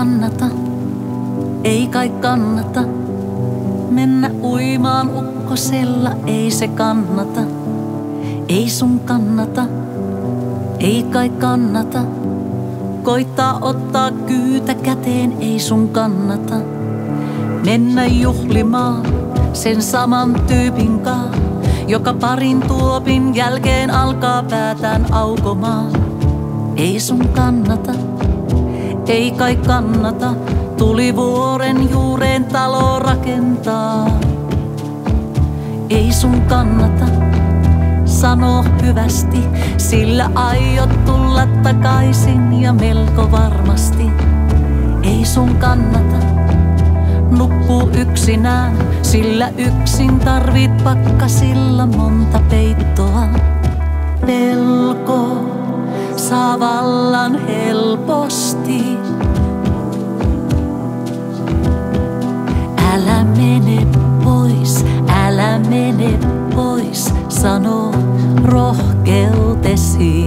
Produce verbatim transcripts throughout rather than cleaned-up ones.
kannata, ei kai kannata mennä uimaan ukkosella, ei se kannata. Ei sun kannata, ei kai kannata koittaa ottaa kyytä käteen, ei sun kannata mennä juhlimaan sen saman tyypin kaa, joka parin tuopin jälkeen alkaa päätään aukomaan. Ei sun kannata, ei kai kannata tulivuoren juureen talo rakentaa. Ei sun kannata sano hyvästi, sillä aiot tulla takaisin ja melko varmasti. Ei sun kannata nukkuu yksinään, sillä yksin tarvit pakkasilla monta peittoa. Pelko saa vallan helposti. Älä mene pois, älä mene pois, sano rohkeutesi.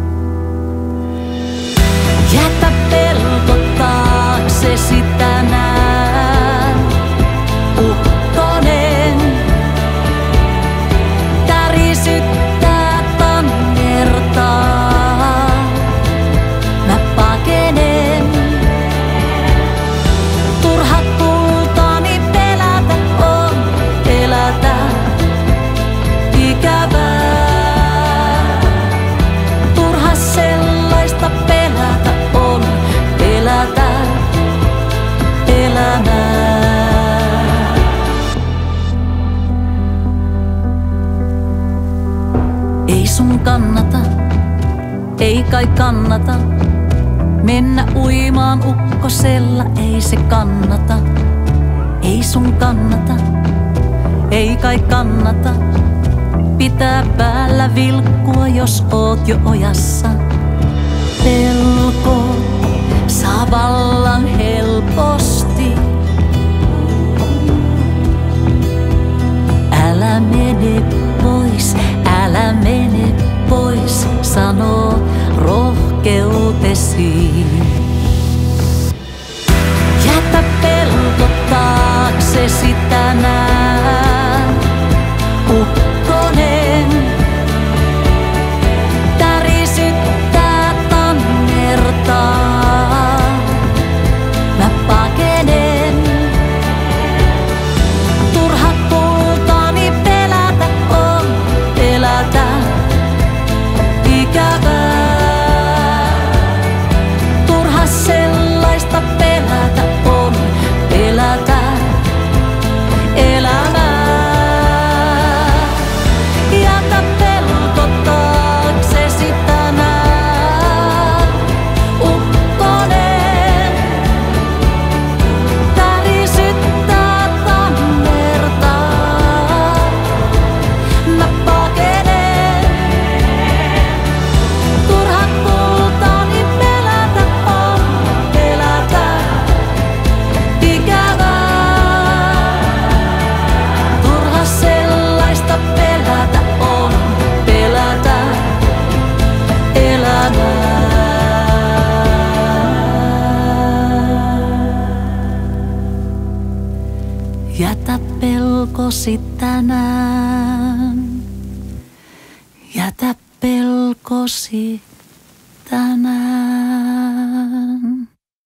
Jätä pelko taaksesi tänään, ukkonen. Tärisyttää tannertaa, mä pakenen. Turha kultani pelätä on, pelätä ikävää. Turha sellaista pelätä on, pelätä elämää. Ei sun kannata, ei kai kannata mennä uimaan ukkosella, ei se kannata. Ei sun kannata, ei kai kannata pitää päällä vilkkua, jos oot jo ojassa. Pelko saa vallan helposti. Älä mene pois, älä mene pois, sano rohkeutesi. Jätä pelko taaksesi tänään, ukkonen. Tärisyttää tannertaa, mä pakenen. Turha kultani pelätä on, pelätä ikävää. Turha sellaista pelätä on, pelätä elämää. Jätä pelko taaksesi tänään, ukkonen. Tärisyttää tannertaa, mä pakenen. Turha kultani pelätä on, pelätä ikävää. Turha sellaista pelätä on, pelätä elämää. Jätä pelkosi tänään, jätä pelkosi tänään.